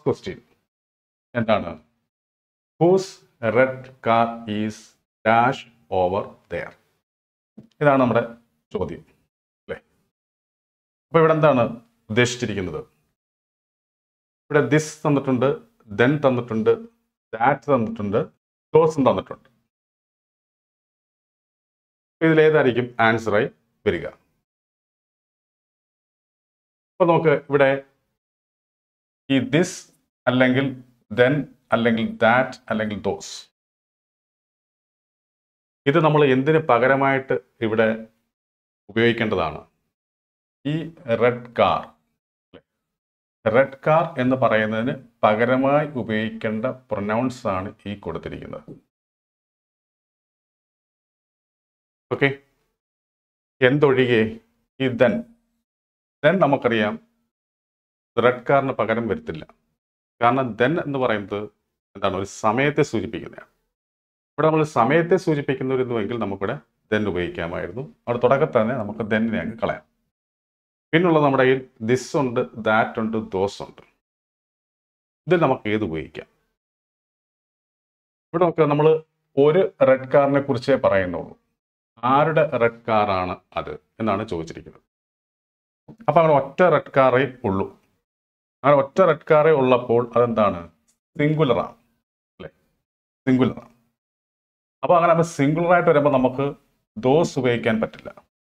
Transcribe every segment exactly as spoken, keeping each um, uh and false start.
Question എന്താണ്? Whose red car is dash over there. ഇതാണ് നമ്മുടെ ചോദ്യം അല്ലേ? അപ്പോൾ ഇവിടെ എന്താണ് ഉദ്ദേശിച്ചിരിക്കുന്നത്? ഇവിടെ ദിസ് തന്നിട്ടുണ്ട്, ദെൻ തന്നിട്ടുണ്ട്, ദാറ്റ് തന്നിട്ടുണ്ട്, ദോസും തന്നിട്ടുണ്ട്. ഇതിലേതായിരിക്കും ആൻസറായി വരിക? അപ്പോൾ നോക്ക്, ഇവിടെ ഈ ദിസ് അല്ലെങ്കിൽ ദെൻ അല്ലെങ്കിൽ ദാറ്റ് അല്ലെങ്കിൽ ദോസ്, ഇത് നമ്മൾ എന്തിന് പകരമായിട്ട് ഇവിടെ ഉപയോഗിക്കേണ്ടതാണ്? ഈ റെഡ് കാർ, റെഡ് കാർ എന്ന് പറയുന്നതിന് പകരമായി ഉപയോഗിക്കേണ്ട പ്രൊനൗൺസ് ആണ് ഈ കൊടുത്തിരിക്കുന്നത്. ഓക്കെ, എന്തൊഴികെ ഈ ദെൻ, ദെൻ നമുക്കറിയാം റെഡ് കാറിന് പകരം വരത്തില്ല. കാരണം ദെൻ എന്ന് പറയുന്നത് എന്താണ്? ഒരു സമയത്തെ സൂചിപ്പിക്കുന്നതാണ്. ഇവിടെ നമ്മൾ സമയത്തെ സൂചിപ്പിക്കുന്നിരുന്നുവെങ്കിൽ നമുക്കിവിടെ ദെൻ ഉപയോഗിക്കാമായിരുന്നു. അവിടെ തുടക്കത്തിൽ തന്നെ നമുക്ക് ദെന്നിനെ അങ്ങ് കളയാം. പിന്നുള്ളത് നമ്മുടെ കയ്യിൽ ദിസ് ഉണ്ട്, ദാറ്റ് ഉണ്ട്, ദോസ് ഉണ്ട്. ഇതിൽ നമുക്ക് ഏത് ഉപയോഗിക്കാം? ഇവിടെ നോക്കുക, നമ്മൾ ഒരു റെഡ് കാറിനെ കുറിച്ചേ പറയുന്നുള്ളൂ. ആരുടെ റെഡ് കാറാണ് അത് എന്നാണ് ചോദിച്ചിരിക്കുന്നത്. അപ്പം അങ്ങനെ ഒറ്റ റെഡ് കാറേ ഉള്ളൂ. അങ്ങനെ ഒറ്റ റെഡ് കാറേ ഉള്ളപ്പോൾ അതെന്താണ്? സിംഗുലറാണ് അല്ലേ? സിംഗുലറാണ്. അപ്പോൾ അങ്ങനെ നമ്മൾ സിംഗുലറായിട്ട് വരുമ്പോൾ നമുക്ക് ദോസ് ഉപയോഗിക്കാൻ പറ്റില്ല.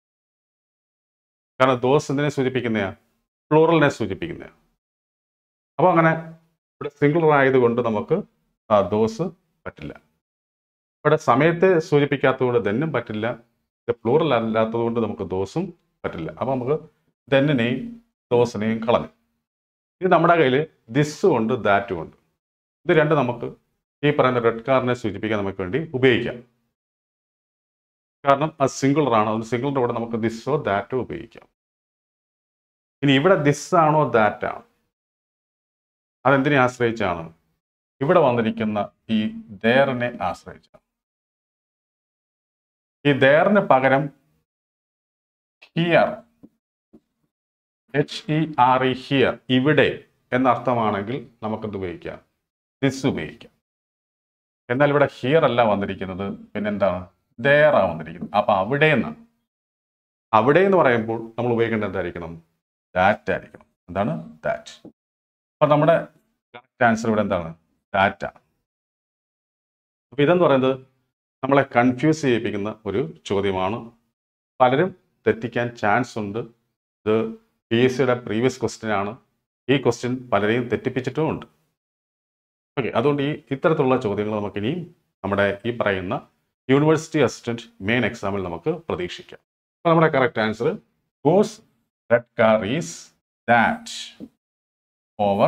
കാരണം ദോസ് എന്തിനെ സൂചിപ്പിക്കുന്നതാണ്? പ്ലൂറലിനെ സൂചിപ്പിക്കുന്നതാണ്. അപ്പോൾ അങ്ങനെ ഇവിടെ സിംഗുലർ ആയതുകൊണ്ട് നമുക്ക് ആ ദോസ് പറ്റില്ല. ഇവിടെ സമയത്തെ സൂചിപ്പിക്കാത്തതുകൊണ്ട് ദെന്നും പറ്റില്ല. ഇത് പ്ലൂറൽ അല്ലാത്തതുകൊണ്ട് നമുക്ക് ദോസും പറ്റില്ല. അപ്പോൾ നമുക്ക് ദെന്നിനെയും ദോസിനെയും കളഞ്ഞു. ഇത് നമ്മുടെ കയ്യിൽ ദിസ്സും ഉണ്ട്, ദാറ്റും ഉണ്ട്. ഇത് രണ്ട് നമുക്ക് ഈ പറയുന്ന റെഡ് കാറിനെ സൂചിപ്പിക്കാൻ നമുക്ക് വേണ്ടി ഉപയോഗിക്കാം. കാരണം അത് സിംഗുലറാണ്. അത് സിംഗുലറിൻ്റെ കൂടെ നമുക്ക് ദിസ്സോ ദാറ്റോ ഉപയോഗിക്കാം. ഇനി ഇവിടെ ദിസ്സാണോ ദാറ്റാണോ? അതെന്തിനെ ആശ്രയിച്ചാണ്? ഇവിടെ വന്നിരിക്കുന്ന ഈ ദേറിനെ ആശ്രയിച്ചാണ്. ഈ ദേറിന് പകരം here, H E R E here, ഇവിടെ എന്നർത്ഥമാണെങ്കിൽ നമുക്കെന്ത് ഉപയോഗിക്കാം? ദിസ് ഉപയോഗിക്കാം. എന്നാൽ ഇവിടെ ഹിയർ അല്ല വന്നിരിക്കുന്നത്, പിന്നെന്താണ്? ദേറാ വന്നിരിക്കുന്നത്. അപ്പൊ അവിടെ നിന്നാണ്. അവിടെ എന്ന് പറയുമ്പോൾ നമ്മൾ ഉപയോഗിക്കേണ്ടത് എന്തായിരിക്കണം? ദാറ്റ് ആയിരിക്കണം. എന്താണ്? ദാറ്റ്. അപ്പൊ നമ്മുടെ കറക്റ്റ് ആൻസർ ഇവിടെ എന്താണ്? ദാറ്റ് ആണ്. അപ്പൊ ഇതെന്ന് പറയുന്നത് നമ്മളെ കൺഫ്യൂസ് ചെയ്യിപ്പിക്കുന്ന ഒരു ചോദ്യമാണ്. പലരും തെറ്റിക്കാൻ ചാൻസ് ഉണ്ട്. ഇത് പി എസ് സിയുടെ പ്രീവിയസ് ക്വസ്റ്റ്യൻ ആണ്. ഈ ക്വസ്റ്റ്യൻ പലരെയും തെറ്റിപ്പിച്ചിട്ടും ഉണ്ട്. ഓക്കെ, അതുകൊണ്ട് ഈ ഇത്തരത്തിലുള്ള ചോദ്യങ്ങൾ നമുക്ക് ഇനിയും നമ്മുടെ ഈ പറയുന്ന യൂണിവേഴ്സിറ്റി അസിസ്റ്റന്റ് മെയിൻ എക്സാമിൽ നമുക്ക് പ്രതീക്ഷിക്കാം. അപ്പോൾ നമ്മുടെ correct answer whose red car is that over.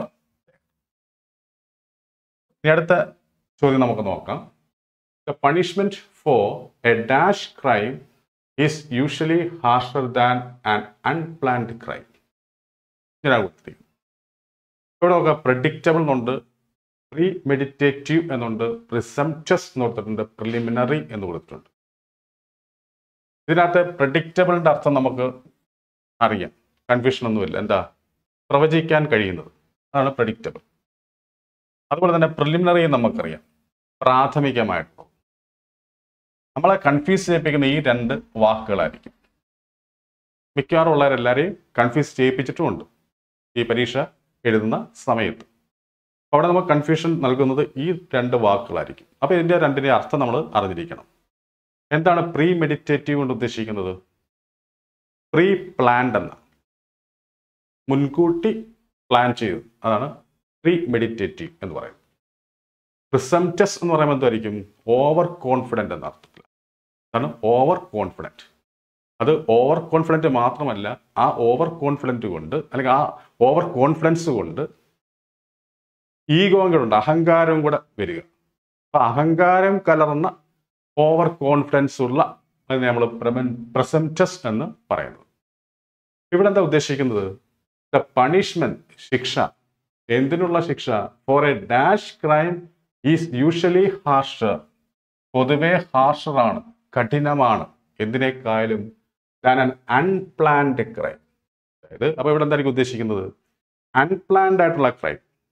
ഇനി അടുത്ത ചോദ്യം നമുക്ക് നോക്കാം. The punishment for a dash crime is usually harsher than an unplanned crime. ഇങ്ങനെ കൊടുത്തിരിക്കുന്നു. ഇവിടെ നോക്കാം, പ്രെഡിക്റ്റബിൾ എന്നുണ്ട്, പ്രീ മെഡിറ്റേറ്റീവ് എന്നുണ്ട്, പ്രിസംപ്റ്റസ് എന്ന് കൊടുത്തിട്ടുണ്ട്, പ്രിലിമിനറി എന്ന് കൊടുത്തിട്ടുണ്ട്. ഇതിനകത്ത് പ്രെഡിക്റ്റബിളിൻ്റെ അർത്ഥം നമുക്ക് അറിയാം, കൺഫ്യൂഷൻ ഒന്നുമില്ല. എന്താ? പ്രവചിക്കാൻ കഴിയുന്നത്, അതാണ് പ്രെഡിക്റ്റബിൾ. അതുപോലെ തന്നെ പ്രിലിമിനറി നമുക്കറിയാം, പ്രാഥമികമായിട്ട്. നമ്മളെ കൺഫ്യൂസ് ചെയ്യിപ്പിക്കുന്ന ഈ രണ്ട് വാക്കുകളായിരിക്കും. മിക്കവാറും ഉള്ളവരെല്ലാവരെയും കൺഫ്യൂസ് ചെയ്യിപ്പിച്ചിട്ടുമുണ്ട് ഈ പരീക്ഷ എഴുതുന്ന സമയത്ത്. അവിടെ നമുക്ക് കൺഫ്യൂഷൻ നൽകുന്നത് ഈ രണ്ട് വാക്കുകളായിരിക്കും. അപ്പോൾ ഇതിൻ്റെ രണ്ടിൻ്റെ അർത്ഥം നമ്മൾ അറിഞ്ഞിരിക്കണം. എന്താണ് പ്രീ മെഡിറ്റേറ്റീവ് കൊണ്ട് ഉദ്ദേശിക്കുന്നത്? പ്രീ പ്ലാൻഡ് എന്ന, മുൻകൂട്ടി പ്ലാൻ ചെയ്തു, അതാണ് പ്രീ മെഡിറ്റേറ്റീവ് എന്ന് പറയുന്നത്. പ്രിസംപ്റ്റസ് എന്ന് പറയുമ്പോൾ എന്തായിരിക്കും? ഓവർ കോൺഫിഡൻ്റ് എന്ന അർത്ഥത്തിൽ. അതാണ് ഓവർ കോൺഫിഡൻറ്റ്. അത് ഓവർ കോൺഫിഡൻറ്റ് മാത്രമല്ല, ആ ഓവർ കോൺഫിഡൻറ്റ് കൊണ്ട് അല്ലെങ്കിൽ ആ ഓവർ കോൺഫിഡൻസ് കൊണ്ട് ഈഗോയും കൂടെ ഉണ്ട്, അഹങ്കാരവും കൂടെ വരിക. അപ്പം അഹങ്കാരം കലർന്ന ഓവർ കോൺഫിഡൻസ് ഉള്ള അതിനെ നമ്മൾ പ്രസംപ്റ്റസ് എന്ന് പറയുന്നത്. ഇവിടെ എന്താ ഉദ്ദേശിക്കുന്നത്? ദ പണിഷ്മെന്റ്, ശിക്ഷ. എന്തിനുള്ള ശിക്ഷ? For a dash crime is usually harsher. പൊതുവെ ഹാർഷറാണ്, കഠിനമാണ്. എന്തിനേക്കാളും ദാൻ ആൻ അൺപ്ലാൻഡ് ക്രൈം. അതായത് അപ്പോൾ ഇവിടെ എന്തായിരിക്കും ഉദ്ദേശിക്കുന്നത്? അൺപ്ലാൻഡ് ആയിട്ടുള്ള ക്രൈം.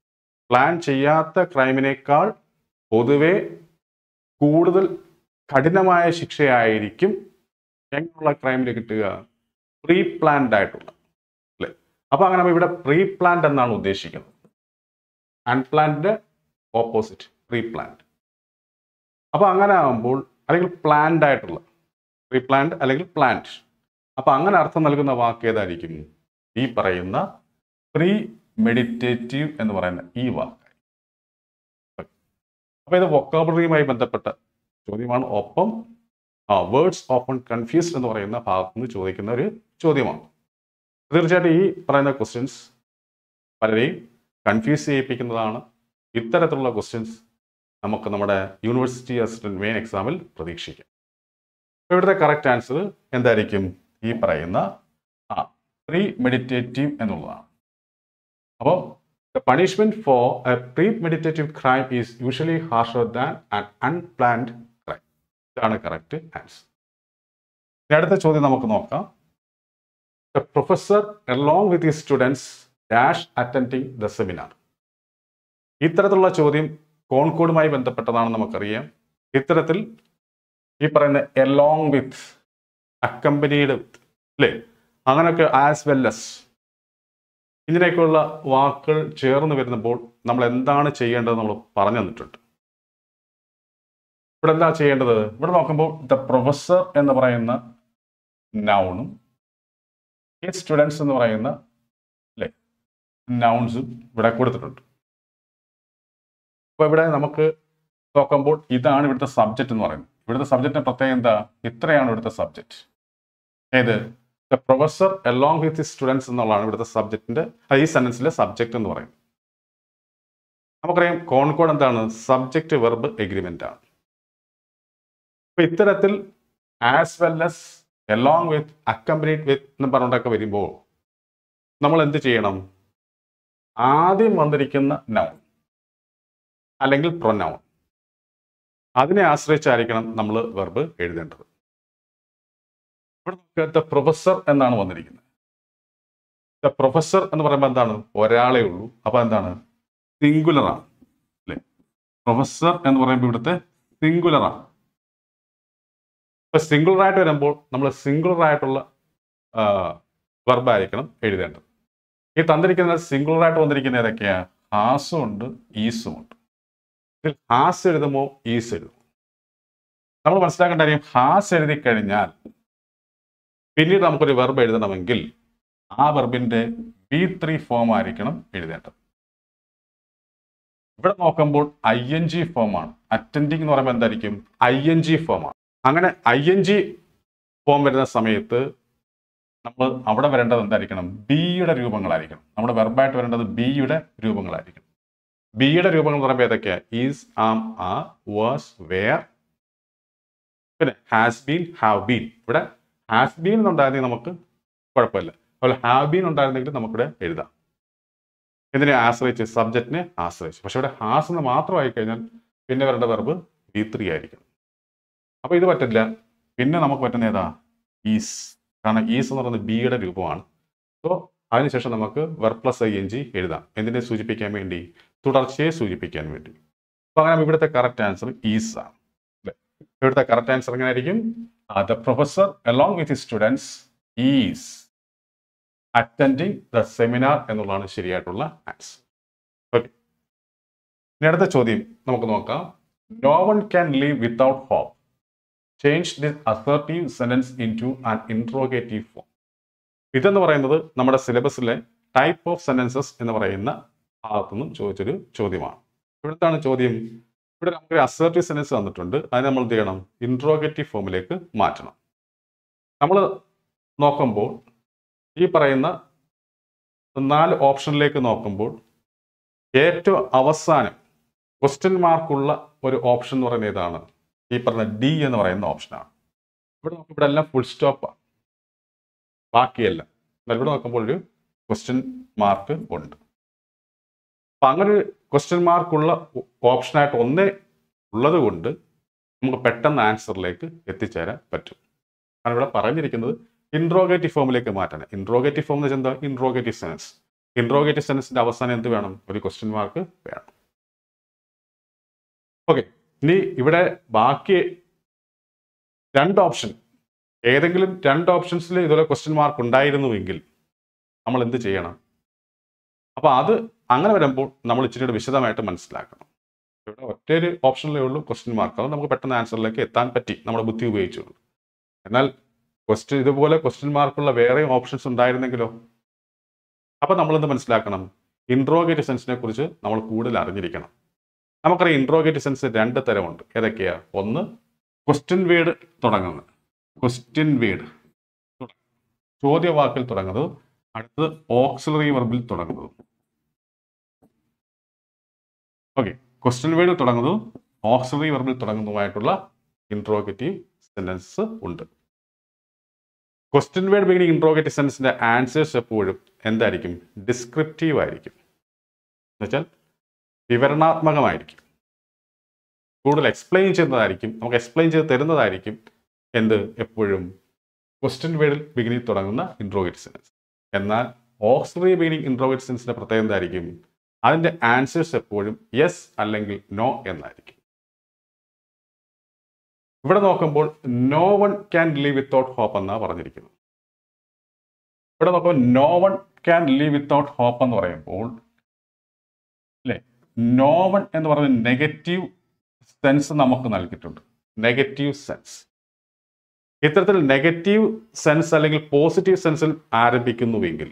പ്ലാൻ ചെയ്യാത്ത ക്രൈമിനേക്കാൾ പൊതുവെ കൂടുതൽ കഠിനമായ ശിക്ഷയായിരിക്കും എങ്ങനെയുള്ള ക്രൈമിൽ കിട്ടുക? പ്രീ പ്ലാൻഡ് ആയിട്ടുള്ള, അല്ലേ? അപ്പോൾ അങ്ങനെ ഇവിടെ പ്രീ പ്ലാൻഡ് എന്നാണ് ഉദ്ദേശിക്കുന്നത്. Unplanned opposite preplanned. അപ്പോൾ അങ്ങനെ ആകുമ്പോൾ, അല്ലെങ്കിൽ പ്ലാൻഡ് ആയിട്ടുള്ള, പ്രീ പ്ലാൻഡ് അല്ലെങ്കിൽ പ്ലാൻഡ്. അപ്പോൾ അങ്ങനെ അർത്ഥം നൽകുന്ന വാക്ക് ഏതായിരിക്കും? ഈ പറയുന്ന പ്രീ മെഡിറ്റേറ്റീവ് എന്ന് പറയുന്ന ഈ വാക്ക്. അപ്പോൾ ഇത് വൊക്കാബുലറിയുമായി ബന്ധപ്പെട്ട ചോദ്യമാണ്. ഒപ്പം ആ വേർഡ്സ് ഓപ്പൺ കൺഫ്യൂസ്ഡ് എന്ന് പറയുന്ന ഭാഗത്ത് നിന്ന് ചോദിക്കുന്ന ഒരു ചോദ്യമാണ്. തീർച്ചയായിട്ടും ഈ പറയുന്ന ക്വസ്റ്റ്യൻസ് പലരെയും കൺഫ്യൂസ് ചെയ്യിപ്പിക്കുന്നതാണ്. ഇത്തരത്തിലുള്ള ക്വസ്റ്റ്യൻസ് നമുക്ക് നമ്മുടെ യൂണിവേഴ്സിറ്റി അസിസ്റ്റന്റ് മെയിൻ എക്സാമിൽ പ്രതീക്ഷിക്കാം. അപ്പോൾ ഇവിടുത്തെ കറക്റ്റ് ആൻസർ എന്തായിരിക്കും? ഈ പറയുന്ന ആ പ്രീ മെഡിറ്റേറ്റീവ് എന്നുള്ളതാണ്. അപ്പോൾ the punishment for a premeditative crime is usually harsher than an unplanned crime. ഇതാണ് കറക്റ്റ് ആൻസർ. ഇനി അടുത്ത ചോദ്യം നമുക്ക് നോക്കാം. The professor along with his students dash attending the seminar. ഇത്തരത്തിലുള്ള ചോദ്യം കോൺകോഡുമായി ബന്ധപ്പെട്ടതാണെന്ന് നമുക്കറിയാം. ഇത്തരത്തിൽ ഈ പറയുന്ന എലോങ് വിത്ത്, അക്കമ്പനീഡ് വിത്ത്, അല്ലേ, അങ്ങനെയൊക്കെ ആസ് വെൽ എസ് ഇങ്ങനെയൊക്കെയുള്ള വാക്കുകൾ ചേർന്ന് വരുമ്പോൾ നമ്മൾ എന്താണ് ചെയ്യേണ്ടത് നമ്മൾ പറഞ്ഞു തന്നിട്ടുണ്ട്. ഇവിടെ എന്താ ചെയ്യേണ്ടത്? ഇവിടെ നോക്കുമ്പോൾ ദ പ്രൊഫസർ എന്ന് പറയുന്ന നൗണും ഈ സ്റ്റുഡൻസ് എന്ന് പറയുന്ന, അല്ലേ, നൗൺസും ഇവിടെ കൊടുത്തിട്ടുണ്ട്. അപ്പോൾ ഇവിടെ നമുക്ക് നോക്കുമ്പോൾ ഇതാണ് ഇവിടുത്തെ സബ്ജക്റ്റ് എന്ന് പറയുന്നത്. ഇവിടുത്തെ സബ്ജക്റ്റിന്റെ പ്രത്യേകം എന്താ? ഇത്രയാണ് ഇവിടുത്തെ സബ്ജക്റ്റ്. ഏത്? The professor along with his students എന്നുള്ളതാണ് ഇവിടുത്തെ സബ്ജക്റ്റിന്റെ, ഈ സെന്റൻസിലെ സബ്ജക്റ്റ് എന്ന് പറയുന്നത്. നമുക്കറിയാം കോൺകോഡ് എന്താണ്? സബ്ജക്റ്റ് വെർബ് എഗ്രിമെന്റ് ആണ്. അപ്പൊ ഇത്തരത്തിൽ as well as, along with, accompanied with എന്ന് പറഞ്ഞിട്ടൊക്കെ വരുമ്പോൾ നമ്മൾ എന്ത് ചെയ്യണം? ആദ്യം വന്നിരിക്കുന്ന നൗൺ അല്ലെങ്കിൽ പ്രൊനൗൺ, അതിനെ ആശ്രയിച്ചായിരിക്കണം നമ്മൾ വെർബ് എഴുതേണ്ടത്. ഇവിടെ നമുക്ക് ദ പ്രൊഫസർ എന്നാണ് വന്നിരിക്കുന്നത്. ദ പ്രൊഫസർ എന്ന് പറയുമ്പോൾ എന്താണ്? ഒരാളെ ഉള്ളൂ. അപ്പൊ എന്താണ്? സിംഗുലർ ആണ്, അല്ലേ? പ്രൊഫസർ എന്ന് പറയുമ്പോൾ ഇവിടുത്തെ സിംഗുലർ ആണ്. ഇപ്പൊ സിംഗുലർ ആയിട്ട് വരുമ്പോൾ നമ്മൾ സിംഗുലർ ആയിട്ടുള്ള വെർബ് ആയിരിക്കണം എഴുതേണ്ടത്. ഈ തന്നിരിക്കുന്ന സിംഗുലർ ആയിട്ട് വന്നിരിക്കുന്ന ഏതൊക്കെയാ? ഹാസും ഉണ്ട്, ഈസും ഉണ്ട്. ഇതിൽ ഹാസ് എഴുതുമോ ഈസ് എഴുതുമോ? നമ്മൾ മനസ്സിലാക്കേണ്ട കാര്യം, ഹാസ് എഴുതി കഴിഞ്ഞാൽ പിന്നീട് നമുക്കൊരു വെർബ് എഴുതണമെങ്കിൽ ആ വെർബിന്റെ ബി ത്രീ ഫോം ആയിരിക്കണം എഴുതേണ്ടത്. ഇവിടെ നോക്കുമ്പോൾ ഐ എൻ ജി ഫോമാണ്. അറ്റൻഡിങ് എന്ന് പറയുമ്പോൾ എന്തായിരിക്കും? ഐ എൻ ജി ഫോമാണ്. അങ്ങനെ ഐ എൻ ജി ഫോം വരുന്ന സമയത്ത് നമ്മൾ അവിടെ വരേണ്ടത് എന്തായിരിക്കണം? ബിയുടെ രൂപങ്ങളായിരിക്കണം. നമ്മുടെ വെർബായിട്ട് വരേണ്ടത് ബിയുടെ രൂപങ്ങളായിരിക്കണം. ബിയുടെ രൂപങ്ങൾ എന്ന് പറയുമ്പോൾ ഏതൊക്കെയാ? Is, am, are, was, were, പിന്നെ ഹാസ് ബീൻ, ഹാവ് ബീൻ. ഇവിടെ ഹാസ് ബീൻ എന്നുണ്ടായിരുന്നെങ്കിൽ നമുക്ക് കുഴപ്പമില്ല. അതുപോലെ ഹാവ് ബീൻ ഉണ്ടായിരുന്നെങ്കിൽ നമുക്കിവിടെ എഴുതാം. ഇതിനെ ആശ്രയിച്ച്, സബ്ജക്റ്റിനെ ആശ്രയിച്ച്. പക്ഷെ ഇവിടെ ഹാസ് എന്ന് മാത്രമായി കഴിഞ്ഞാൽ പിന്നെ വരേണ്ട വെർബ് ബി ത്രീ ആയിരിക്കണം. അപ്പോൾ ഇത് പറ്റില്ല. പിന്നെ നമുക്ക് പറ്റുന്ന ഏതാ? ഈസ്. കാരണം ഈസ് എന്ന് പറയുന്നത് ബിയുടെ രൂപമാണ്. സോ അതിനുശേഷം നമുക്ക് verb plus I N G എഴുതാം. എന്തിനെ സൂചിപ്പിക്കാൻ വേണ്ടി? തുടർച്ചയെ സൂചിപ്പിക്കാൻ വേണ്ടി. അപ്പോൾ അങ്ങനെ ഇവിടുത്തെ കറക്റ്റ് ആൻസർ ഈസ് ആണ്. അല്ലേ? ഇവിടുത്തെ കറക്റ്റ് ആൻസർ എങ്ങനെ ആയിരിക്കും? The professor along with his students is attending the seminar എന്നുള്ളതാണ് ശരിയായിട്ടുള്ള ആൻസർ. ഓക്കെ, ഇനി അടുത്ത ചോദ്യം നമുക്ക് നോക്കാം. No one can live without hope. Change this assertive sentence into an interrogative form. ഇതെന്ന് പറയുന്നത് നമ്മുടെ സിലബസിലെ ടൈപ്പ് ഓഫ് സെന്റൻസസ് എന്ന് പറയുന്ന ഭാഗത്തുനിന്നും ചോദിച്ചൊരു ചോദ്യമാണ്. ഇവിടുത്താണ് ചോദ്യം. ഇവിടെ നമുക്ക് അസർട്ടീവ് സെന്റൻസ് തന്നിട്ടുണ്ട്. അതിനെ നമ്മൾ എന്ത് ചെയ്യണം? ഇൻട്രോഗേറ്റീവ് ഫോമിലേക്ക് മാറ്റണം. നമ്മൾ നോക്കുമ്പോൾ ഈ പറയുന്ന നാല് ഓപ്ഷനിലേക്ക് നോക്കുമ്പോൾ ഏറ്റവും അവസാനം ക്വസ്റ്റ്യൻ മാർക്കുള്ള ഒരു ഓപ്ഷൻ എന്ന് പറയുന്നത് ഏതാണ്? ഈ പറഞ്ഞ ഡി എന്ന് പറയുന്ന ഓപ്ഷനാണ്. ഇവിടെ നമുക്ക് ഇവിടെ എല്ലാം ഫുൾ സ്റ്റോപ്പാണ്, ബാക്കിയല്ല. എന്നാൽ ഇവിടെ നോക്കുമ്പോൾ ഒരു ക്വസ്റ്റ്യൻ മാർക്ക് ഉണ്ട്. അപ്പം അങ്ങനെ ഒരു ക്വസ്റ്റ്യൻ മാർക്കുള്ള ഓപ്ഷനായിട്ട് ഒന്നേ ഉള്ളത് കൊണ്ട് നമുക്ക് പെട്ടെന്ന് ആൻസറിലേക്ക് എത്തിച്ചേരാൻ പറ്റും. കാരണം ഇവിടെ പറഞ്ഞിരിക്കുന്നത് ഇൻട്രോഗേറ്റീവ് ഫോമിലേക്ക് മാറ്റാൻ. ഇൻട്രോഗേറ്റീവ് ഫോം എന്ന് വെച്ചാൽ എന്താ? Interrogative sense. ഇൻട്രോഗേറ്റീവ് സെൻസിന്റെ അവസാനം എന്ത് വേണം? ഒരു ക്വസ്റ്റ്യൻ മാർക്ക് വേണം. ഓക്കെ, ഇനി ഇവിടെ ബാക്കി രണ്ട് ഓപ്ഷൻ, ഏതെങ്കിലും രണ്ട് ഓപ്ഷൻസിൽ ഇതുപോലെ ക്വസ്റ്റ്യൻ മാർക്ക് ഉണ്ടായിരുന്നുവെങ്കിൽ നമ്മൾ എന്ത് ചെയ്യണം? അപ്പോൾ അത് അങ്ങനെ വരുമ്പോൾ നമ്മൾ ഇച്ചിരി വിശദമായിട്ട് മനസ്സിലാക്കണം. ഇവിടെ ഒറ്റൊരു ഓപ്ഷനിലേ ഉള്ളൂ ക്വസ്റ്റ്യൻ മാർക്ക്, അത് നമുക്ക് പെട്ടെന്ന് ആൻസറിലേക്ക് എത്താൻ പറ്റി നമ്മുടെ ബുദ്ധി ഉപയോഗിച്ചുള്ളൂ. എന്നാൽ ക്വസ്റ്റ്യൻ ഇതുപോലെ ക്വസ്റ്റ്യൻ മാർക്കുള്ള വേറെയും ഓപ്ഷൻസ് ഉണ്ടായിരുന്നെങ്കിലോ? അപ്പം നമ്മളെന്ത് മനസ്സിലാക്കണം? ഇൻട്രോഗേറ്റീവ് സെൻസിനെ കുറിച്ച് നമ്മൾ കൂടുതൽ അറിഞ്ഞിരിക്കണം. നമുക്കറിയാം ഇൻട്രോഗേറ്റീവ് സെൻസ് രണ്ട് തരമുണ്ട്. ഏതൊക്കെയാ? ഒന്ന് ക്വസ്റ്റ്യൻ വേർഡ് തുടങ്ങുന്നത്, ക്വസ്റ്റ്യൻ വേർഡ് ചോദ്യവാക്കിൽ തുടങ്ങുന്നത്. അടുത്തത് ഓക്സിലറി വെർബിൽ തുടങ്ങുന്നത്. ഓക്കെ, ക്വസ്റ്റ്യൻ വേർഡിൽ തുടങ്ങുന്നതും ഓക്സിലറി വെർബിൽ തുടങ്ങുന്നതുമായിട്ടുള്ള ഇൻട്രോഗേറ്റീവ് സെന്റൻസ് ഉണ്ട്. ക്വസ്റ്റ്യൻ വേർഡ് ബിഗിനിങ് ഇൻട്രോഗേറ്റീവ് സെൻസിന്റെ ആൻസേഴ്സ് എപ്പോഴും എന്തായിരിക്കും? ഡിസ്ക്രിപ്റ്റീവ് ആയിരിക്കും. എന്നുവെച്ചാൽ വിവരണാത്മകമായിരിക്കും, കൂടുതൽ എക്സ്പ്ലെയിൻ ചെയ്യുന്നതായിരിക്കും, നമുക്ക് എക്സ്പ്ലെയിൻ ചെയ്ത് തരുന്നതായിരിക്കും. എന്ത്? എപ്പോഴും ക്വസ്റ്റ്യൻ വേർഡിൽ ബിഗിനിങ് തുടങ്ങുന്ന ഇൻട്രോഗേറ്റീവ് സെൻസ്. എന്നാൽ ഓക്സിലറി ബിഗിനിങ് ഇൻട്രോഗേറ്റീവ് സെൻസിന്റെ പ്രത്യേകത എന്തായിരിക്കും? അതിന്റെ ആൻസേഴ്സ് എപ്പോഴും യെസ് അല്ലെങ്കിൽ നോ എന്നായിരിക്കും. ഇവിടെ നോക്കുമ്പോൾ no one can live without hope എന്നാണ് പറഞ്ഞിരിക്കുന്നത്. ഇവിടെ നോക്കുമ്പോൾ no one can live without hope എന്ന് പറയുമ്പോൾ അല്ലേ, നോ വൺ എന്ന് പറയുന്ന നെഗറ്റീവ് സെൻസ് നമുക്ക് നൽകിയിട്ടുണ്ട്. നെഗറ്റീവ് സെൻസ് ഇത്തരത്തിൽ നെഗറ്റീവ് സെൻസ് അല്ലെങ്കിൽ പോസിറ്റീവ് സെൻസിൽ ആരംഭിക്കുന്നുവെങ്കിൽ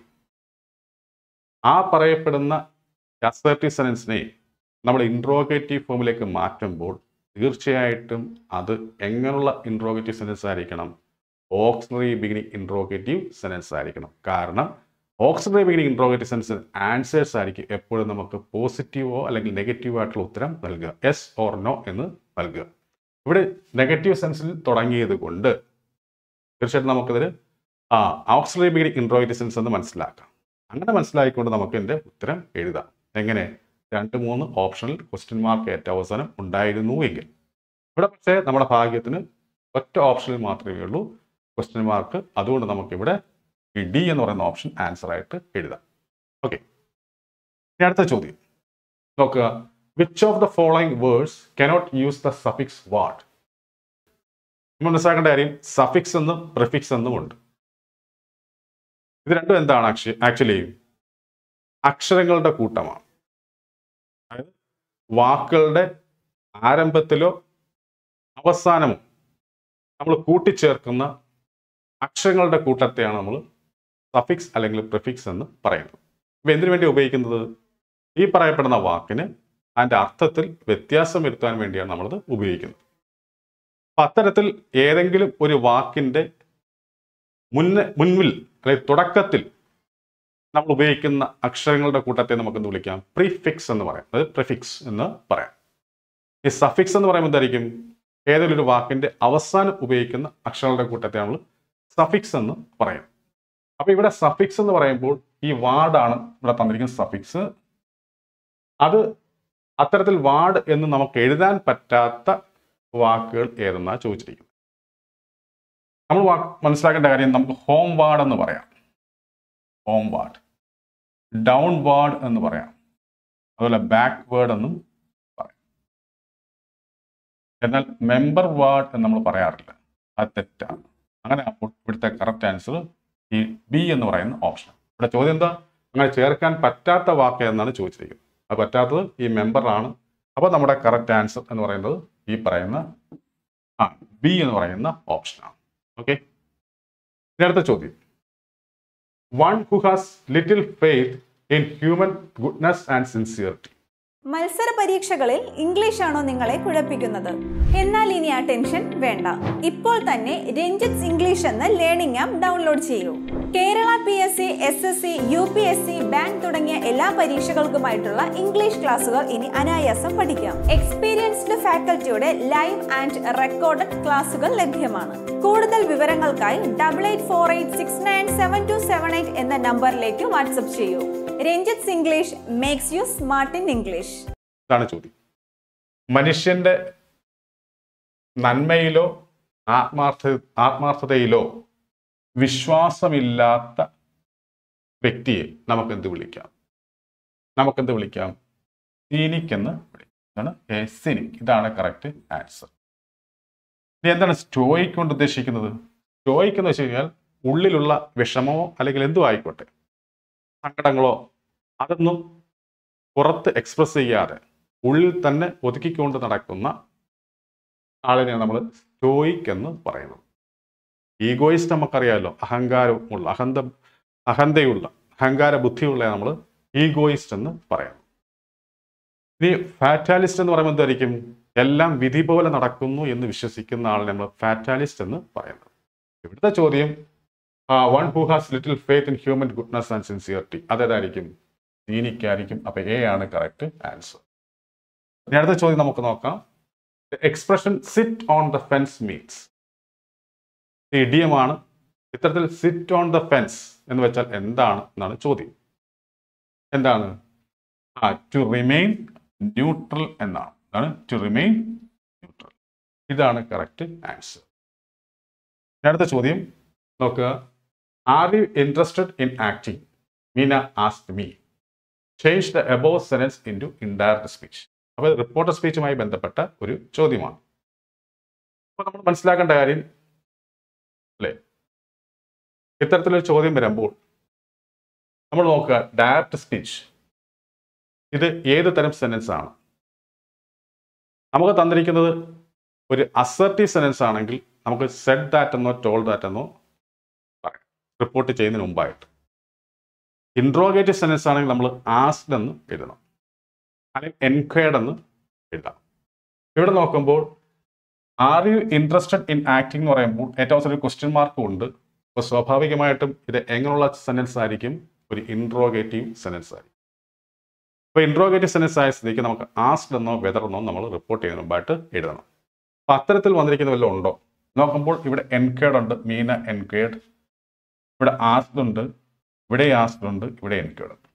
ആ പറയപ്പെടുന്ന അസർട്ടീവ് സെൻസിനെ നമ്മൾ ഇൻട്രോഗേറ്റീവ് ഫോമിലേക്ക് മാറ്റുമ്പോൾ തീർച്ചയായിട്ടും അത് എങ്ങനെയുള്ള ഇൻട്രോഗേറ്റീവ് സെൻറ്റൻസ് ആയിരിക്കണം? ഓക്സിലറി ബിഗിനിങ് ഇൻട്രോഗേറ്റീവ് സെൻറ്റൻസ് ആയിരിക്കണം. കാരണം auxiliary beginning interrogative sentence answers ആയിരിക്കും എപ്പോഴും നമുക്ക് പോസിറ്റീവോ അല്ലെങ്കിൽ നെഗറ്റീവോ ആയിട്ടുള്ള ഉത്തരം നൽകുക, യെസ് ഓർ നോ എന്ന് നൽകുക. ഇവിടെ നെഗറ്റീവ് സെൻസിൽ തുടങ്ങിയത് കൊണ്ട് തീർച്ചയായിട്ടും നമുക്കിതിൽ ആ ഓക്സിലറി ബിഗിനിങ് ഇൻട്രോഗേറ്റീവ് സെൻസ് എന്ന് മനസ്സിലാക്കാം. അങ്ങനെ മനസ്സിലാക്കിക്കൊണ്ട് നമുക്ക് എൻ്റെ ഉത്തരം എഴുതാം. എങ്ങനെ? രണ്ട് മൂന്ന് ഓപ്ഷനിൽ ക്വസ്റ്റ്യൻ മാർക്ക് ഏറ്റവും അവസാനം ഉണ്ടായിരുന്നു എങ്കിൽ. ഇവിടെ പക്ഷേ നമ്മുടെ ഭാഗ്യത്തിന് ഒറ്റ ഓപ്ഷനിൽ മാത്രമേ ഉള്ളൂ ക്വസ്റ്റ്യൻ മാർക്ക്. അതുകൊണ്ട് നമുക്കിവിടെ ഈ ഡി എന്ന് പറയുന്ന ഓപ്ഷൻ ആൻസർ ആയിട്ട് എഴുതാം. ഓക്കെ, ഇനി അടുത്ത ചോദ്യം നോക്കുക. Which of the following words cannot use the suffix what? നമ്മൾ മനസ്സിലാക്കേണ്ട കാര്യം സഫിക്സ് എന്നും പ്രിഫിക്സ് എന്നും ഉണ്ട്. ഇത് രണ്ടും എന്താണ്? ആക്ച്വലി അക്ഷരങ്ങളുടെ കൂട്ടമാണ്. അതായത് വാക്കുകളുടെ ആരംഭത്തിലോ അവസാനമോ നമ്മൾ കൂട്ടിച്ചേർക്കുന്ന അക്ഷരങ്ങളുടെ കൂട്ടത്തെയാണ് നമ്മൾ സഫിക്സ് അല്ലെങ്കിൽ പ്രിഫിക്സ് എന്ന് പറയുന്നത്. ഇപ്പം എന്തിനു വേണ്ടി ഉപയോഗിക്കുന്നത്? ഈ പറയപ്പെടുന്ന വാക്കിന് അതിൻ്റെ അർത്ഥത്തിൽ വ്യത്യാസം വരുത്താൻ വേണ്ടിയാണ് നമ്മളത് ഉപയോഗിക്കുന്നത്. അപ്പം അത്തരത്തിൽ ഏതെങ്കിലും ഒരു വാക്കിൻ്റെ മുന്നേ മുൻപിൽ അല്ലെങ്കിൽ തുടക്കത്തിൽ നമ്മൾ ഉപയോഗിക്കുന്ന അക്ഷരങ്ങളുടെ കൂട്ടത്തെ നമുക്ക് എന്ത് വിളിക്കാം? പ്രീഫിക്സ് എന്ന് പറയാം, അതായത് പ്രിഫിക്സ് എന്ന് പറയാം. ഈ സഫിക്സ് എന്ന് പറയുമ്പോൾ എന്തായിരിക്കും? ഏതെങ്കിലും ഒരു വാക്കിന്റെ അവസാനം ഉപയോഗിക്കുന്ന അക്ഷരങ്ങളുടെ കൂട്ടത്തെ നമ്മൾ സഫിക്സ് എന്ന് പറയും. അപ്പൊ ഇവിടെ സഫിക്സ് എന്ന് പറയുമ്പോൾ ഈ വാർഡാണ് ഇവിടെ തന്നിരിക്കുന്ന സഫിക്സ്. അത് അത്തരത്തിൽ വാർഡ് എന്ന് നമുക്ക് എഴുതാൻ പറ്റാത്ത വാക്കുകൾ ഏതെന്നാണ് ചോദിച്ചിരിക്കുന്നത്. നമ്മൾ മനസ്സിലാക്കേണ്ട കാര്യം, നമുക്ക് ഹോം വാർഡ് എന്ന് പറയാം, ഹോം വാർഡ്, ഡൗൺ വാർഡ് എന്ന് പറയാം, അതുപോലെ ബാക്ക് വേർഡ് എന്നും പറയാം. എന്നാൽ മെമ്പർ വാർഡ് എന്ന് നമ്മൾ പറയാറില്ല, അത് തെറ്റാണ്. അങ്ങനെ അപ്പോൾ ഇവിടുത്തെ കറക്റ്റ് ആൻസർ ഈ ബി എന്ന് പറയുന്ന ഓപ്ഷൻ. ഇവിടെ ചോദ്യം എന്താ? അങ്ങനെ ചേർക്കാൻ പറ്റാത്ത വാക്ക് എന്നാണ് ചോദിച്ചിരിക്കുന്നത്. അത് പറ്റാത്തത് ഈ മെമ്പറാണ്. അപ്പോൾ നമ്മുടെ കറക്റ്റ് ആൻസർ എന്ന് പറയുന്നത് ഈ പറയുന്ന ആ ബി എന്ന് പറയുന്ന ഓപ്ഷനാണ്. ഓക്കെ, ഇനി അടുത്ത ചോദ്യം. One who has little faith in human goodness and sincerity. മത്സര പരീക്ഷകളിൽ ഇംഗ്ലീഷ് ആണോ നിങ്ങളെ കുഴപ്പിക്കുന്നത്? എന്നാൽ ഇനി ആ ടെൻഷൻ വേണ്ട. ഇപ്പോൾ തന്നെ രഞ്ജിത്ത് ഇംഗ്ലീഷ് എന്ന ലേണിംഗ് ആപ്പ് ഡൗൺലോഡ് ചെയ്യൂ. Kerala P S C, S S C, U P S C, bank തുടങ്ങിയ എല്ലാ പരീക്ഷകൾക്കുമായിട്ടുള്ള ഇംഗ്ലീഷ് ക്ലാസുകൾ ഇനി അനായാസം പഠിക്കാം. എക്സ്പീരിയൻസ്ഡ് ഫാക്കൽറ്റിയുടെ ലൈവ് ആൻഡ് റെക്കോർഡഡ് ക്ലാസുകൾ ലഭ്യമാണ്. കൂടുതൽ വിവരങ്ങൾക്കായി double eight four eight six nine seven two seven eight എന്ന നമ്പറിലേക്ക് വാട്സ്ആപ്പ് ചെയ്യൂ. Ranjith English makes you smart in English. ഇതാണ് ചോദ്യം. മനുഷ്യന്റെ നന്മയിലോ ആത്മാർത്ഥ ആത്മാർത്ഥതയിലോ വിശ്വാസമില്ലാത്ത വ്യക്തിയെ നമുക്ക് എന്ത് വിളിക്കാം? നമുക്കെന്ത് വിളിക്കാം? സീനിക് എന്ന് വിളിക്കാം. ഇതാണ് എസിനിക്. ഇതാണ് കറക്റ്റ് ആൻസർ. ഇനി എന്താണ് സ്റ്റോയിക് കൊണ്ട് ഉദ്ദേശിക്കുന്നത്? സ്റ്റോയിക് എന്ന് വെച്ച് കഴിഞ്ഞാൽ ഉള്ളിലുള്ള വിഷമമോ അല്ലെങ്കിൽ എന്തും ആയിക്കോട്ടെ, സങ്കടങ്ങളോ അതൊന്നും പുറത്ത് എക്സ്പ്രസ് ചെയ്യാതെ ഉള്ളിൽ തന്നെ ഒതുക്കിക്കൊണ്ട് നടക്കുന്ന ആളിനെ നമ്മൾ സ്റ്റോയിക് എന്ന് പറയുന്നത്. ഈഗോയിസ്റ്റ് നമുക്കറിയാമല്ലോ, അഹങ്കാരമുള്ള അഹന്ത അഹന്തയുള്ള അഹങ്കാര ബുദ്ധിയുള്ള നമ്മൾ ഈഗോയിസ്റ്റ് എന്ന് പറയുന്നത്. ഇനി ഫാറ്റാലിസ്റ്റ് എന്ന് പറയുമ്പോൾ എന്തായിരിക്കും? എല്ലാം വിധി പോലെ നടക്കുന്നു എന്ന് വിശ്വസിക്കുന്ന ആളിനെ നമ്മൾ ഫാറ്റാലിസ്റ്റ് എന്ന് പറയുന്നത്. ഇവിടുത്തെ ചോദ്യം one who has little faith in human goodness and sincerity, അതേതായിരിക്കും? സീനിക്കായിരിക്കും. അപ്പൊ എ ആണ് കറക്റ്റ് ആൻസർ. ഇനി അടുത്ത ചോദ്യം നമുക്ക് നോക്കാം. Expression sit on the fence means, ഇഡിയമാണ്. ഇത്തരത്തിൽ സിറ്റ് ഓൺ ദ ഫെൻസ് എന്ന് വെച്ചാൽ എന്താണ് എന്നാണ് ചോദ്യം. എന്താണ്? ആ ടു റിമെയിൻ ന്യൂട്രൽ എന്നാണ്. ആണ് ടു റിമെയിൻ ന്യൂട്രൽ. ഇതാണ് കറക്റ്റ് ആൻസർ. അടുത്ത ചോദ്യം നോക്കുക. Are you interested in acting? Meena asked me. Change the above sentence into indirect speech. അപ്പോൾ റിപ്പോർട്ടർ സ്പീച്ചുമായി ബന്ധപ്പെട്ട ഒരു ചോദ്യമാണ്. അപ്പോൾ നമ്മൾ മനസ്സിലാക്കേണ്ട കാര്യം അല്ലേ, ഇത്തരത്തിലൊരു ചോദ്യം വരുമ്പോൾ നമ്മൾ നോക്കുക ഡയറക്റ്റ് സ്പീച്ച് ഇത് ഏത് തരം സെന്റൻസ് ആണ്? നമുക്ക് തന്നിരിക്കുന്നത് ഒരു അസർട്ടീവ് സെന്റൻസ് ആണെങ്കിൽ നമുക്ക് സെഡ് ദാറ്റ് എന്നോ ടോൾ ദാറ്റ് എന്നോ പറയാം, റിപ്പോർട്ട് ചെയ്യുന്നതിന് മുമ്പായിട്ട്. ഇൻട്രോഗേറ്റീവ് സെന്റൻസ് ആണെങ്കിൽ നമ്മൾ ആസ്ക്ഡ് എന്ന് എഴുതണം, അല്ലെങ്കിൽ എൻക്വയർഡ് എന്ന് എഴുതാം. ഇവിടെ നോക്കുമ്പോൾ are you interested in acting എന്ന് പറയുമ്പോൾ ഏറ്റവും അവസാനം ഒരു ക്വസ്റ്റ്യൻ മാർക്കും ഉണ്ട്. അപ്പോൾ സ്വാഭാവികമായിട്ടും ഇത് എങ്ങനെയുള്ള സെന്റൻസ് ആയിരിക്കും? ഒരു ഇൻട്രോഗേറ്റീവ് സെന്റൻസ് ആയിരിക്കും. അപ്പോൾ ഇൻട്രോഗേറ്റീവ് സെന്റൻസ് ആയ സ്ഥിതിക്ക് നമുക്ക് ആസ്ക്ഡ് എന്നോ വെദർ എന്നോ നമ്മൾ റിപ്പോർട്ട് ചെയ്യുന്നതിന് മുമ്പായിട്ട് എഴുതണം. അപ്പോൾ അത്തരത്തിൽ വന്നിരിക്കുന്ന വല്ലതും ഉണ്ടോ നോക്കുമ്പോൾ ഇവിടെ എൻക്വയർഡ് ഉണ്ട്, മീന എൻക്വയർഡ്. ഇവിടെ ആസ്ക്ഡ് ഉണ്ട്, ഇവിടെ ആസ്ക്ഡ് ഉണ്ട്, ഇവിടെ എൻക്വയർഡ് ഉണ്ട്.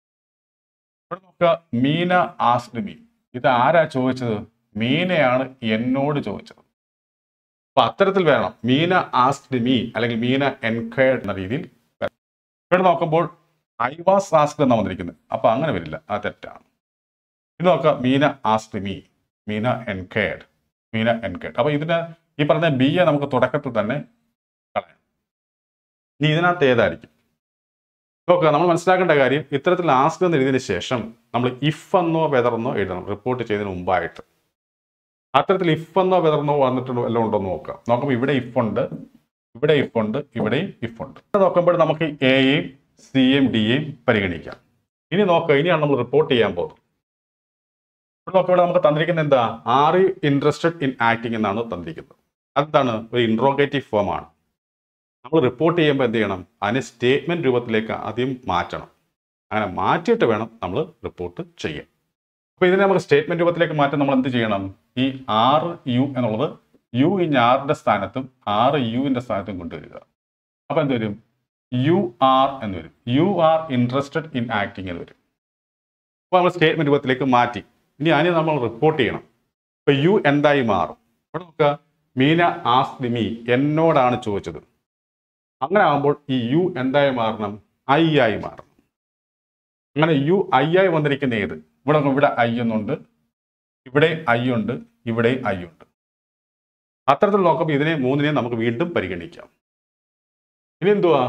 ഇവിടെ നോക്കുക, മീന ആസ്ക്ഡ് മീ. ഇത് ആരാ ചോദിച്ചത്? മീനയാണ് എന്നോട് ചോദിച്ചത്. അപ്പൊ അത്തരത്തിൽ വേണം മീന ആസ്ക്ഡ് മീ അല്ലെങ്കിൽ മീന എൻക്വയർഡ് എന്ന രീതിയിൽ. ഇവിടെ നോക്കുമ്പോൾ ഐ വാസ് ആസ്ക്ഡ് എന്നാണ് വന്നിരിക്കുന്നത്. അപ്പൊ അങ്ങനെ വരില്ല, അത് തെറ്റാണ്. ഇത് നോക്കുക, Meena asked me, Meena enquired, Meena enquired. അപ്പൊ ഇതിന് ഈ പറഞ്ഞ ബി എ നമുക്ക് തുടക്കത്തിൽ തന്നെ കളയാം. ഇനി ഇതിനകത്ത് ഏതായിരിക്കും നോക്കുക. നമ്മൾ മനസ്സിലാക്കേണ്ട കാര്യം, ഇത്തരത്തിൽ ആസ്ക്ഡ് എന്ന് എഴുതിയതിനു ശേഷം നമ്മൾ ഇഫ് എന്നോ വെദർ എന്നോ എഴുതണം റിപ്പോർട്ട് ചെയ്യുന്നതിന് മുമ്പായിട്ട്. അത്തരത്തിൽ ഇഫ് എന്നോ വെദർ എന്നോ വന്നിട്ടുണ്ടോ എല്ലാം ഉണ്ടോ എന്ന് നോക്കാം. നോക്കുമ്പോൾ ഇവിടെ ഇഫ് ഉണ്ട്, ഇവിടെ ഇഫ് ഉണ്ട്, ഇവിടെയും ഇഫ് ഉണ്ട്. നോക്കുമ്പോൾ നമുക്ക് എയും സിയും ഡിയും പരിഗണിക്കാം. ഇനി നോക്കുക, ഇനിയാണ് നമ്മൾ റിപ്പോർട്ട് ചെയ്യാൻ പോകുന്നത്. ഇവിടെ നോക്കുക, ഇവിടെ നമുക്ക് തന്നിരിക്കുന്നത് എന്താ? Are you interested in acting എന്നാണ് തന്നിരിക്കുന്നത്. അതെന്താണ്? ഒരു ഇൻട്രോഗേറ്റീവ് ഫോം ആണ്. നമ്മൾ റിപ്പോർട്ട് ചെയ്യുമ്പോൾ എന്ത് ചെയ്യണം? അതിനെ സ്റ്റേറ്റ്മെന്റ് രൂപത്തിലേക്ക് ആദ്യം മാറ്റണം. അങ്ങനെ മാറ്റിയിട്ട് വേണം നമ്മൾ റിപ്പോർട്ട് ചെയ്യാൻ. അപ്പോൾ ഇതിനെ നമുക്ക് സ്റ്റേറ്റ്മെന്റ് രൂപത്തിലേക്ക് മാറ്റാൻ നമ്മൾ എന്ത് ചെയ്യണം? ഈ ആർ യു എന്നുള്ളത് യു ഇൻ ആറിന്റെ സ്ഥാനത്തും ആർ യുവിന്റെ സ്ഥാനത്തും കൊണ്ടുവരിക. അപ്പോൾ എന്ത് വരും? യു ആർ എന്ന് വരും. You are interested in acting എന്ന് വരും. അപ്പോൾ നമ്മൾ സ്റ്റേറ്റ്മെന്റ് രൂപത്തിലേക്ക് മാറ്റി. ഇനി അതിനെ നമ്മൾ റിപ്പോർട്ട് ചെയ്യണം. അപ്പോൾ യു എന്തായി മാറും? ഇവിടെ നോക്കുക, മീന ആസ്ക്ഡ് മീ, എന്നോടാണ് ചോദിച്ചത്. അങ്ങനെ ആകുമ്പോൾ ഈ യു എന്തായി മാറണം? ഐ ആയി മാറണം. അങ്ങനെ യു ഐ ആയി വന്നിരിക്കുന്ന ഏത്? ഇവിടെ ഇവിടെ ഐ എന്നുണ്ട്, ഇവിടെ ഐ ഉണ്ട്, ഇവിടെ ഐ ഉണ്ട്. അത്തരത്തിൽ നോക്കുമ്പോൾ ഇതിനെ മൂന്നിനെ നമുക്ക് വീണ്ടും പരിഗണിക്കാം. ഇനി എന്തുവാ?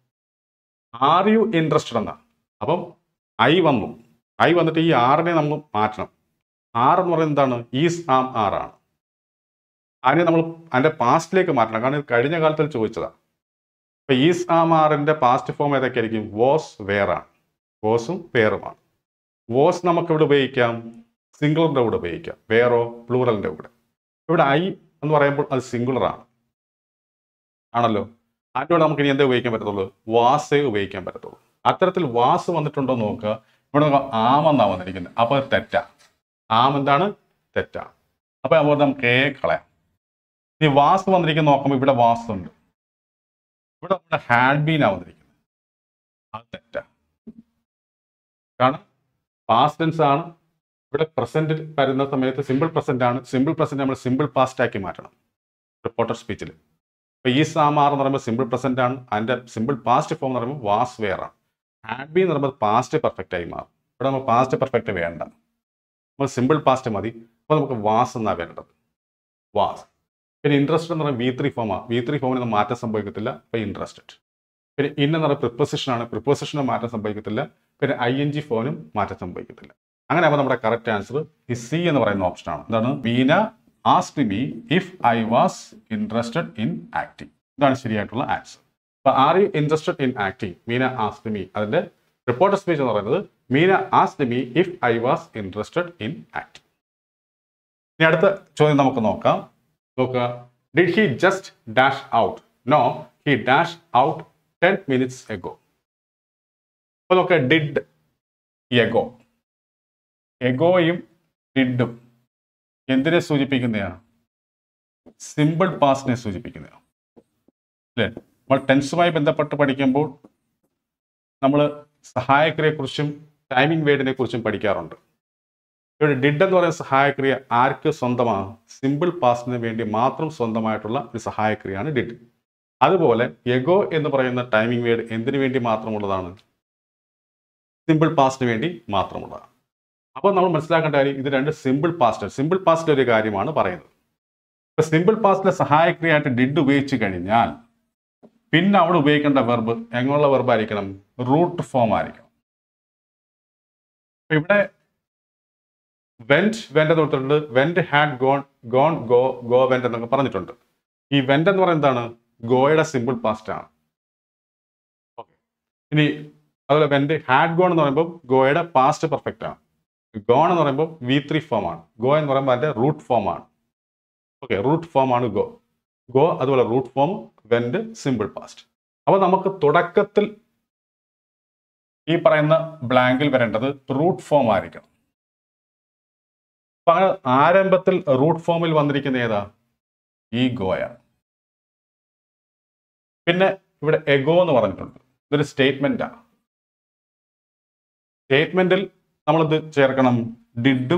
ആർ യു ഇൻട്രസ്റ്റഡ് എന്നാ. അപ്പം ഐ വന്നു, ഐ വന്നിട്ട് ഈ ആറിനെ നമ്മൾ മാറ്റണം. ആർ എന്ന് പറയുന്നത് എന്താണ്? ഈസ് ആം ആർ ആണ്. അതിനെ നമ്മൾ അതിൻ്റെ പാസ്റ്റിലേക്ക് മാറ്റണം, കാരണം ഇത് കഴിഞ്ഞ കാലത്തിൽ ചോദിച്ചതാണ്. അപ്പൊ ഈസ് ആം ആറിന്റെ പാസ്റ്റ് ഫോം ഏതൊക്കെ ആയിരിക്കും? വോസ് വേർ ആണ്. വോസും വേറുമാണ്. വോസ് നമുക്ക് ഇവിടെ ഉപയോഗിക്കാം, സിംഗിളറിന്റെ കൂടെ ഉപയോഗിക്കാം, വേറോ പ്ലൂറലിന്റെ കൂടെ. ഇവിടെ ഐ എന്ന് പറയുമ്പോൾ അത് സിംഗുലർ ആണ് ആണല്ലോ. അതിൻ്റെ കൂടെ നമുക്ക് ഇനി എന്താ ഉപയോഗിക്കാൻ പറ്റത്തുള്ളൂ? വാസേ ഉപയോഗിക്കാൻ പറ്റത്തുള്ളൂ. അത്തരത്തിൽ വാസ് വന്നിട്ടുണ്ടോ നോക്കുക. ഇവിടെ നമുക്ക് ആം എന്നാണ് വന്നിരിക്കുന്നത്. അപ്പോൾ തെറ്റാ. ആം എന്താണ്? തെറ്റാ. അപ്പൊ അതുപോലെ നമുക്ക് എ കളയാം. ഈ വാസ് വന്നിരിക്കുന്ന നോക്കുമ്പോൾ ഇവിടെ വാസ് ഉണ്ട്, ഇവിടെ നമ്മുടെ ഹാഡ് ബീനാ വന്നിരിക്കുന്നത്. അത് തെറ്റാ. കാരണം പാസ്റ്റ് ടെൻസ് ആണ്. ഇവിടെ പ്രസന്റ് വരുന്ന സമയത്ത് സിമ്പിൾ പ്രസന്റ് ആണ്. സിമ്പിൾ പ്രസന്റ് നമ്മൾ സിമ്പിൾ പാസ്റ്റ് ആക്കി മാറ്റണം റിപ്പോർട്ടർ സ്പീച്ചിൽ. ഇപ്പൊ ഈ സാമാർ എന്ന് പറയുമ്പോൾ സിമ്പിൾ പ്രസന്റ് ആണ്. അതിന്റെ സിമ്പിൾ പാസ്റ്റ് ഫോം എന്ന് പറയുമ്പോൾ വാസ് വെയർ ആണ്. ഹാഡ് ബീൻ എന്ന് പറയുമ്പോൾ പാസ്റ്റ് പെർഫെക്റ്റ് ആയി മാറും. ഇവിടെ നമുക്ക് പാസ്റ്റ് പെർഫെക്റ്റ് വേണ്ട, നമ്മൾ സിമ്പിൾ പാസ്റ്റ് മതി. അപ്പോൾ നമുക്ക് വാസ് എന്നാണ് വേണ്ടത്, വാസ്. പിന്നെ ഇൻട്രസ്റ്റഡ് എന്ന് പറയുന്നത് വി ത്രീ ഫോമാണ്, വി ത്രീ ഫോമിന് മാറ്റം സംഭവിക്കത്തില്ല, അപ്പോൾ ഇൻട്രസ്റ്റഡ്. പിന്നെ ഇൻ എന്ന് പറയുന്നത് പ്രിപ്പോസിഷനാണ്, പ്രിപ്പോസിഷന് മാറ്റം സംഭവിക്കത്തില്ല. പിന്നെ ഐ എൻ ജി ഫോമിനും മാറ്റം സംഭവിക്കത്തില്ല. അങ്ങനെ ആകുമ്പോൾ നമ്മുടെ കറക്റ്റ് ആൻസർ ഈ സി എന്ന് പറയുന്ന ഓപ്ഷനാണ്. എന്താണ്? Meena asked me if I was interested in acting. ഇതാണ് ശരിയായിട്ടുള്ള ആൻസർ. അപ്പോൾ are you interested in acting, Meena asked me. അതിൻ്റെ റിപ്പോർട്ടർ സ്പീച്ച് എന്ന് പറയുന്നത് Meena asked me if I was interested in acting. ഇനി അടുത്ത ചോദ്യം നമുക്ക് നോക്കാം. നോക്കുക, did he just dash out? No, he dash out ten minutes ago. അപ്പോൾ നോക്കുക, ഡിഡ് എഗോ, എഗോയും ഡിഡും എന്തിനെ സൂചിപ്പിക്കുന്നതാണ്? സിമ്പിൾ പാസ്റ്റിനെ സൂചിപ്പിക്കുന്നതാണ് അല്ലേ? നമ്മൾ ടെൻസുമായി ബന്ധപ്പെട്ട് പഠിക്കുമ്പോൾ നമ്മൾ സഹായക്രിയയെക്കുറിച്ചും ടൈമിംഗ് വേർഡിനെ കുറിച്ചും പഠിക്കാറുണ്ട്. ഇവിടെ ഡിഡ് എന്ന് പറയുന്ന സഹായക്രിയ ആർക്ക് സ്വന്തമാണ്? സിമ്പിൾ പാസ്റ്റിന് വേണ്ടി മാത്രം സ്വന്തമായിട്ടുള്ള ഒരു സഹായക്രിയയാണ് ഡിഡ്. അതുപോലെ എഗോ എന്ന് പറയുന്ന ടൈമിംഗ് വേർഡ് എന്തിനു വേണ്ടി മാത്രമുള്ളതാണ്? സിമ്പിൾ പാസ്റ്റിന് വേണ്ടി മാത്രമുള്ളതാണ്. അപ്പോൾ നമ്മൾ മനസ്സിലാക്കേണ്ട കാര്യം, ഇത് രണ്ട് സിമ്പിൾ പാസ്റ്റ്, സിമ്പിൾ പാസ്റ്റിലെ ഒരു കാര്യമാണ് പറയുന്നത്. ഇപ്പൊ സിമ്പിൾ പാസ്റ്റിലെ സഹായക്രിയയായിട്ട് ഡിഡ് ഉപയോഗിച്ച് കഴിഞ്ഞാൽ പിന്നെ അവിടെ ഉപയോഗിക്കേണ്ട വെർബ് എങ്ങനെയുള്ള വെർബ് ആയിരിക്കണം? റൂട്ട് ഫോം ആയിരിക്കണം. ഇവിടെ വെന്റ് വെന്റ് എന്ന് കൊടുത്തിട്ടുണ്ട്, went had gone gone go go went എന്നൊക്കെ പറഞ്ഞിട്ടുണ്ട്. ഈ വെന്റ് എന്ന് പറയുന്നത് എന്താണ്? ഗോയുടെ സിമ്പിൾ പാസ്റ്റ് ആണ്. ഓക്കെ, ഇനി അതുപോലെ വെന്റ് ഹാഡ് ഗോൺ എന്ന് പറയുമ്പോൾ ഗോയുടെ പാസ്റ്റ് പെർഫെക്റ്റ് ആണ്. ഗോൺ എന്ന് പറയുമ്പോൾ വി ത്രീ ഫോം ആണ്. ഗോ എന്ന് പറയുമ്പോൾ അതിന്റെ റൂട്ട് ഫോം ആണ്. ഓക്കെ, റൂട്ട് ഫോം ആണ് ഗോ. ഗോ അതുപോലെ root form, went simple past. അപ്പോൾ നമുക്ക് തുടക്കത്തിൽ ഈ പറയുന്ന ബ്ലാങ്കിൽ വരേണ്ടത് റൂട്ട് ഫോം ആയിരിക്കണം. അപ്പൊ അങ്ങനെ ആരംഭത്തിൽ റൂട്ട് ഫോമിൽ വന്നിരിക്കുന്ന ഏതാ? ഈ ഗോയാണ്. പിന്നെ ഇവിടെ എഗോ എന്ന് പറഞ്ഞിട്ടുണ്ട്, ഇതൊരു സ്റ്റേറ്റ്മെന്റാണ്. സ്റ്റേറ്റ്മെന്റിൽ നമ്മളിത് ചേർക്കണം, ഡിഡും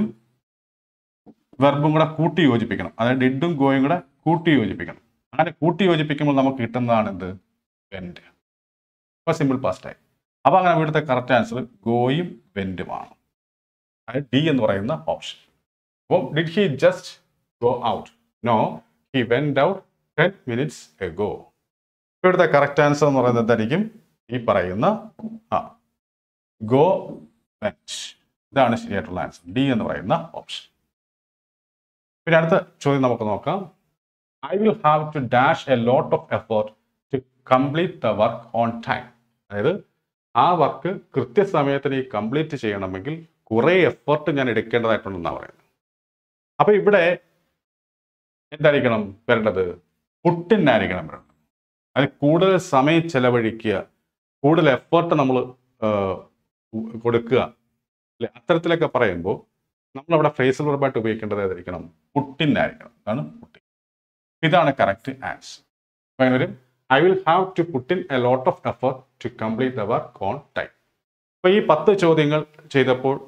വെർബും കൂടെ കൂട്ടി യോജിപ്പിക്കണം. അതായത് ഡിഡും ഗോയും കൂടെ കൂട്ടി യോജിപ്പിക്കണം. അങ്ങനെ കൂട്ടി യോജിപ്പിക്കുമ്പോൾ നമുക്ക് കിട്ടുന്നതാണ് എന്ത്? വെന്റ്. അപ്പൊ സിമ്പിൾ പാസ്റ്റായി. അപ്പൊ അങ്ങനെ ഇവിടുത്തെ കറക്റ്റ് ആൻസർ ഗോയും വെന്റുമാണ്. അതായത് ഡി എന്ന് പറയുന്ന ഓപ്ഷൻ. അപ്പോൾ did he just go out? No, he went out ten minutes ago. ഇവിടുത്തെ കറക്റ്റ് ആൻസർ എന്ന് പറയുന്നത് എന്തായിരിക്കും? ഈ പറയുന്ന ആ ഗോ വെന്റ്. ഇതാണ് ശരിയായിട്ടുള്ള ആൻസർ, ഡി എന്ന് പറയുന്ന ഓപ്ഷൻ. പിന്നെ അടുത്ത ചോദ്യം നമുക്ക് നോക്കാം. I will have to dash a lot of effort to complete the work on time. അതായത് ആ വർക്ക് കൃത്യസമയത്തിന് കംപ്ലീറ്റ് ചെയ്യണമെങ്കിൽ കുറെ എഫേർട്ട് ഞാൻ എടുക്കേണ്ടതായിട്ടുണ്ടെന്നാണ് പറയുന്നത്. അപ്പൊ ഇവിടെ എന്തായിരിക്കണം വരേണ്ടത്? പുട്ടിനായിരിക്കണം വരേണ്ടത്. അത് കൂടുതൽ സമയം ചെലവഴിക്കുക, കൂടുതൽ എഫേർട്ട് നമ്മൾ കൊടുക്കുക അല്ലെ, അത്തരത്തിലൊക്കെ പറയുമ്പോൾ നമ്മളവിടെ ഫ്രേസൽ വെർബായിട്ട് ഉപയോഗിക്കേണ്ടത് ഏതായിരിക്കണം? പുട്ടിനായിരിക്കണം. അതാണ് പുട്ടിൻ. ഇതാണ് കറക്റ്റ് ആൻസർ. അങ്ങനെ I will have to put in a lot of effort to complete the work on time. അപ്പോൾ ഈ പത്ത് ചോദ്യങ്ങൾ ചെയ്തപ്പോൾ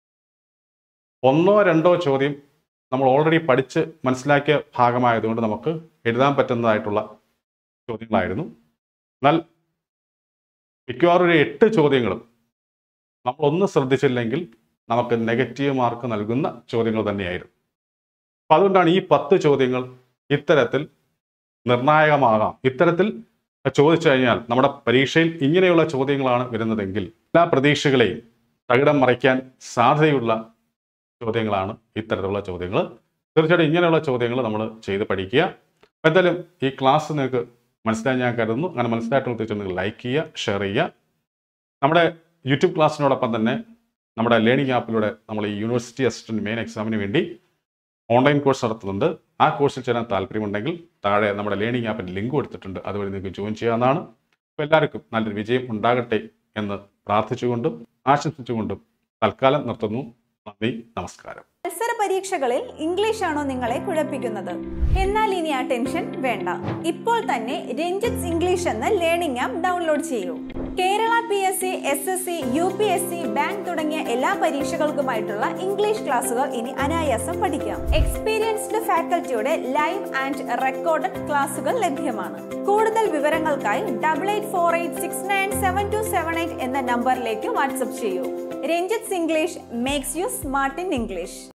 ഒന്നോ രണ്ടോ ചോദ്യം നമ്മൾ ഓൾറെഡി പഠിച്ച് മനസ്സിലാക്കിയ ഭാഗമായതുകൊണ്ട് നമുക്ക് എഴുതാൻ പറ്റുന്നതായിട്ടുള്ള ചോദ്യങ്ങളായിരുന്നു. എന്നാൽ മിക്കവാറും ഒരു എട്ട് ചോദ്യങ്ങളും നമ്മളൊന്ന് ശ്രദ്ധിച്ചില്ലെങ്കിൽ നമുക്ക് നെഗറ്റീവ് മാർക്ക് നൽകുന്ന ചോദ്യങ്ങൾ തന്നെയായിരുന്നു. അപ്പം അതുകൊണ്ടാണ് ഈ പത്ത് ചോദ്യങ്ങൾ ഇത്തരത്തിൽ നിർണായകമാകാം. ഇത്തരത്തിൽ ചോദിച്ചു കഴിഞ്ഞാൽ നമ്മുടെ പരീക്ഷയിൽ ഇങ്ങനെയുള്ള ചോദ്യങ്ങളാണ് വരുന്നതെങ്കിൽ എല്ലാ പ്രതീക്ഷകളെയും തകിടം മറിക്കാൻ സാധ്യതയുള്ള ചോദ്യങ്ങളാണ് ഇത്തരത്തിലുള്ള ചോദ്യങ്ങൾ. തീർച്ചയായിട്ടും ഇങ്ങനെയുള്ള ചോദ്യങ്ങൾ നമ്മൾ ചെയ്ത് പഠിക്കുക. എന്തായാലും ഈ ക്ലാസ് നിങ്ങൾക്ക് മനസ്സിലായി ഞാൻ കരുതുന്നു. അങ്ങനെ മനസ്സിലായിട്ടുള്ള തീർച്ചയായും നിങ്ങൾ ലൈക്ക് ചെയ്യുക, ഷെയർ ചെയ്യുക. നമ്മുടെ യൂട്യൂബ് ക്ലാസ്സിനോടൊപ്പം തന്നെ നമ്മുടെ ലേണിംഗ് ആപ്പിലൂടെ നമ്മൾ ഈ യൂണിവേഴ്സിറ്റി അസിസ്റ്റന്റ് മെയിൻ എക്സാമിന് വേണ്ടി ഓൺലൈൻ കോഴ്സ് നടത്തുന്നുണ്ട്. ആ കോഴ്സിൽ ചേരാൻ താല്പര്യമുണ്ടെങ്കിൽ താഴെ നമ്മുടെ ലേണിംഗ് ആപ്പിൻ്റെ ലിങ്ക് കൊടുത്തിട്ടുണ്ട്, അതുവഴി നിങ്ങൾക്ക് ജോയിൻ ചെയ്യാവുന്നതാണ്. അപ്പോൾ എല്ലാവർക്കും നല്ലൊരു വിജയം ഉണ്ടാകട്ടെ എന്ന് പ്രാർത്ഥിച്ചുകൊണ്ടും ആശംസിച്ചുകൊണ്ടും തൽക്കാലം നിർത്തുന്നു. നന്ദി, നമസ്കാരം. മത്സര പരീക്ഷകളിൽ ഇംഗ്ലീഷ് ആണോ നിങ്ങളെ കുഴപ്പിക്കുന്നത്? എന്നാൽ ഇനി ആ ടെൻഷൻ വേണ്ട. ഇപ്പോൾ തന്നെ രഞ്ജിത്ത് ഇംഗ്ലീഷ് എന്ന ലേണിംഗ് ആപ്പ് ഡൗൺലോഡ് ചെയ്യൂ. Kerala P S C, S S C, U P S C, bank തുടങ്ങിയ എല്ലാ പരീക്ഷകൾക്കുമായിട്ടുള്ള ഇംഗ്ലീഷ് ക്ലാസുകൾ ഇനി അനായാസം പഠിക്കാം. എക്സ്പീരിയൻസ്ഡ് ഫാക്കൽറ്റിയുടെ ലൈവ് ആൻഡ് റെക്കോർഡഡ് ക്ലാസുകൾ ലഭ്യമാണ്. കൂടുതൽ വിവരങ്ങൾക്കായി double eight four eight six nine seven two seven eight എന്ന നമ്പറിലേക്ക് വാട്സ്ആപ്പ് ചെയ്യൂ. Ranjith English makes you smart in English.